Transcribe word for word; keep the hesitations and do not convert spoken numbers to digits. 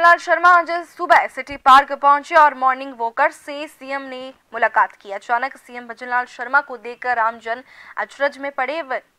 लाल शर्मा आज सुबह city park पहुंचे और मॉर्निंग वॉकर से सीएम ने मुलाकात की। अचानक सीएम भजन लाल शर्मा को देखकर आमजन अचरज में पड़े।